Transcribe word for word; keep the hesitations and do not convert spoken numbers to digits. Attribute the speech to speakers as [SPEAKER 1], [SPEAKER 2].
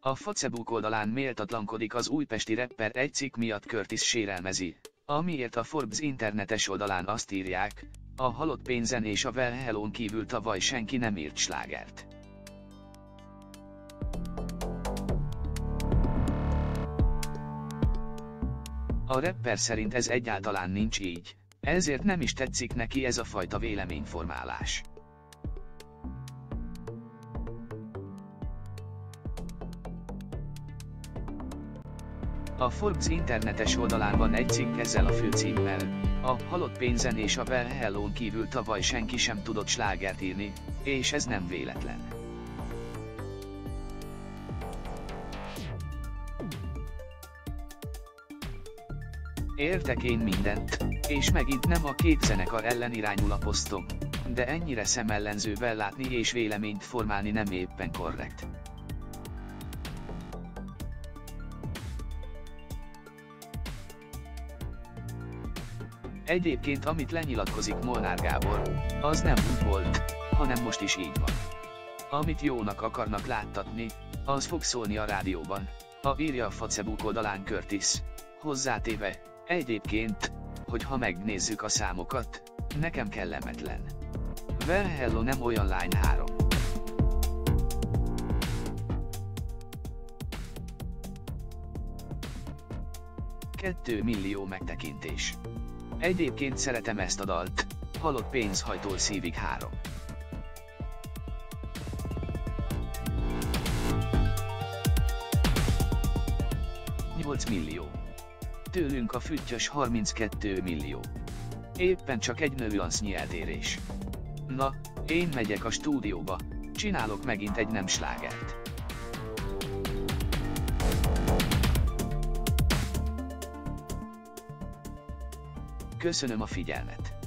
[SPEAKER 1] A Facebook oldalán méltatlankodik az újpesti rapper, egy cikk miatt Curtis sérelmezi, amiért a Forbes internetes oldalán azt írják, a halott pénzen és a Well Hello-n kívül tavaly senki nem írt slágert. A rapper szerint ez egyáltalán nincs így, ezért nem is tetszik neki ez a fajta véleményformálás. A Forbes internetes oldalán van egy cikk ezzel a főcímmel: a halott pénzen és a Well Hello-n kívül tavaly senki sem tudott slágert írni, és ez nem véletlen. Értek én mindent, és megint nem a két zenekar ellen irányul a posztom, de ennyire szemellenzővel látni és véleményt formálni nem éppen korrekt. Egyébként amit lenyilatkozik Molnár Gábor, az nem úgy volt, hanem most is így van. Amit jónak akarnak láttatni, az fog szólni a rádióban, a írja a Facebook oldalán Curtis, hozzátéve, egyébként, hogy ha megnézzük a számokat, nekem kellemetlen. Well Hello nem olyan lány három. Kettő millió megtekintés. Egyébként szeretem ezt a dalt, halott pénzhajtól szívig három. nyolc millió. Tőlünk a füttyös harminckettő millió. Éppen csak egy nüansznyi eltérés. Na, én megyek a stúdióba, csinálok megint egy nem slágert. Köszönöm a figyelmet.